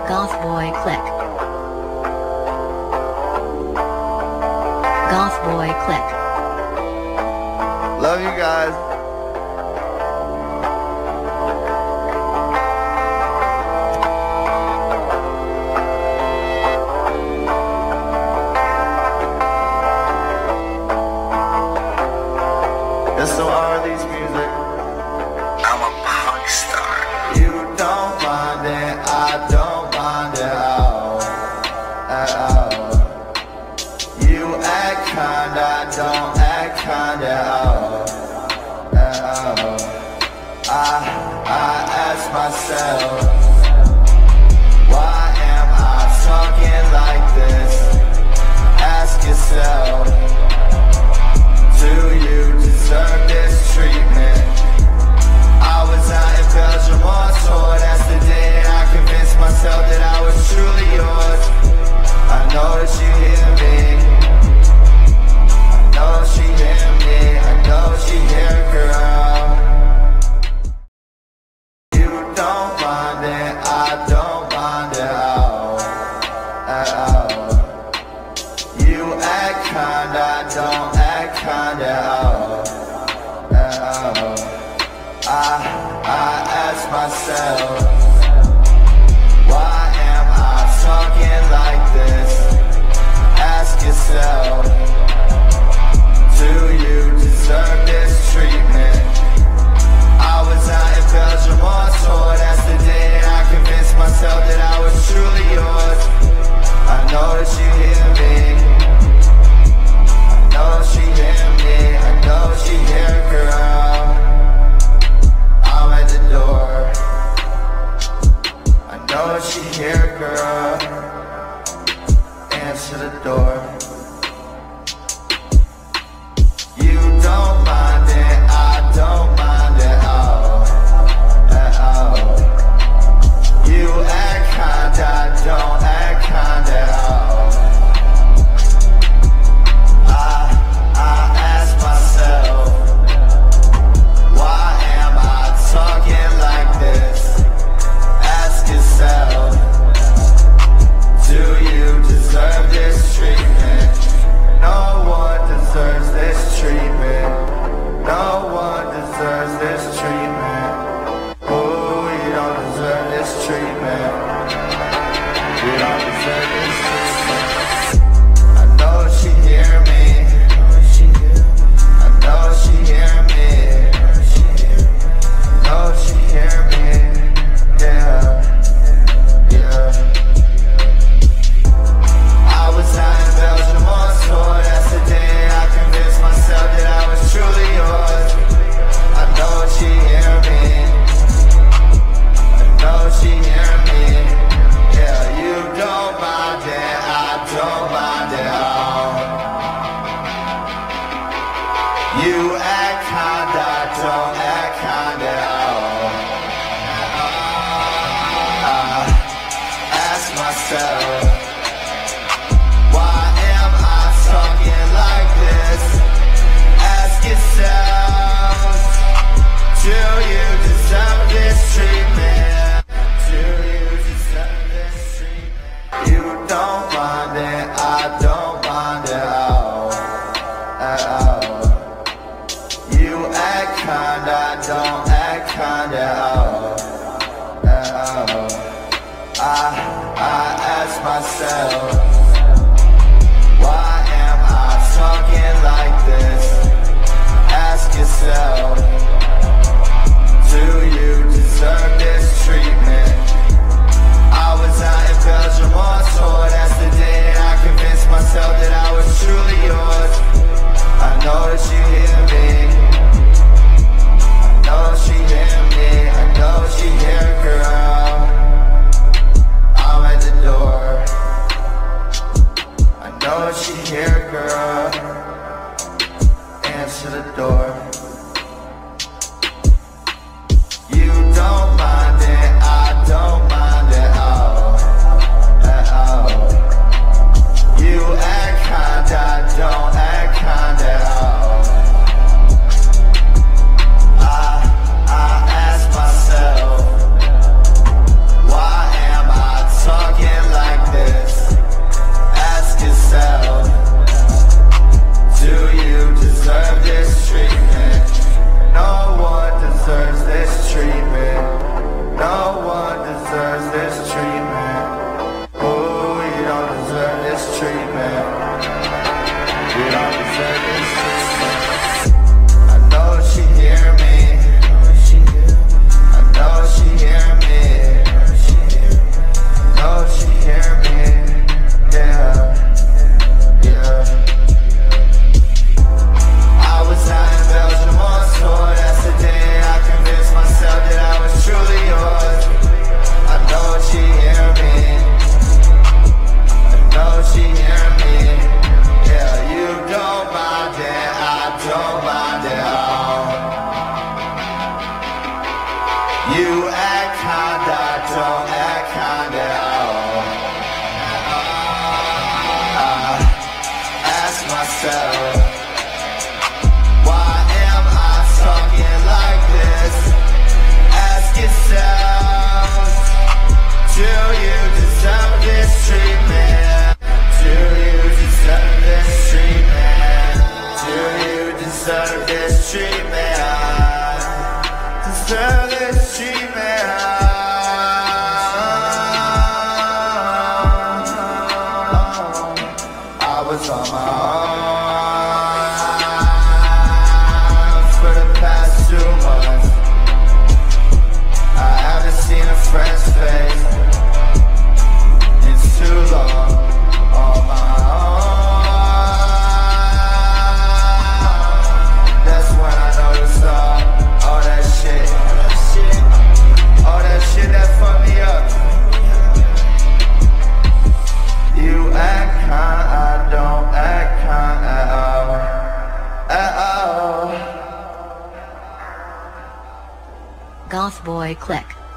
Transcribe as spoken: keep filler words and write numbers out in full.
Goth Boy Click. Goth Boy Click. Love you guys. It's so Arlie's music. I'm a punk star. You don't mind it, I don't mind it at all, at all. You act kind, I don't act kind at all, at all. I, I ask myself, why am I talking like this? Ask yourself, do you deserve this treatment? I was out in Belgium on tour, that's the day that I convinced myself that I was truly yours. I know that you hear me, I know she hear me, I know she hear, girl. You don't mind it, I don't mind it at all, at all. You act kind, I don't act kind at all, at all. I, I ask myself, why am I talking like this? Ask yourself, do you deserve this treatment? I was out in Belgium on tour, that's the day that I convinced myself that I was truly yours. I know that you hear me, I know she hear me, I know she hear, girl. I'm at the door, I know she hear, girl. Answer the door. You don't mind it, I don't mind it at all, at all. You act kind, I don't act kind at all. I, I ask myself, why am I talking like this? Ask yourself, do you deserve this treatment? No one deserves this treatment. No one deserves this treatment. Oh, you don't deserve this treatment. You don't deserve this treatment. I know she hear me, I know she hear me, I know she hear me, yeah, yeah. I was out in Belgium on tour, that's the day I convinced myself that I was truly yours. I know she hear me, I know she hear me, yeah. You don't mind it, I don't mind it at all. You act kind, I don't act kind at all. I ask myself, why am I talking like this? Ask yourself, do you deserve this treatment? Do you deserve this treatment? You don't mind it, I don't mind it at all, at all. You act kind, I don't act kind at all, at all. I, I ask myself, why am I talking like this? Ask yourself, do you deserve this treatment? I was out in Belgium on tour, that's the day that I convinced myself that I was truly yours. I know that you hear me, I know she hear me, I know she hear, girl. I'm at the door, I know she hear, girl. Answer the door. You don't mind it, I this treatment. Ooh, you don't deserve this treatment. You don't deserve this treatment. I know she hear me. I know she hear me. I know she hear me. Yeah, yeah. I was out in Belgium on tour. That's the day I convinced myself that I was truly yours. I know she hear me. I know she hear me. Yeah, you don't mind it, I don't mind it all. You act kinda, don't act kinda all. I ask myself, why am I talking like this? Ask yourself, do you deserve this treatment? Do you deserve this treatment? Do you deserve this treatment? I deserve this treatment. I was on my own for the past two months. I haven't seen a friend's face in too long. On my own. That's when I noticed all, all that shit, all that shit that fucked me up. You act kind, I don't act kind at all, at all. Goth Boy Click.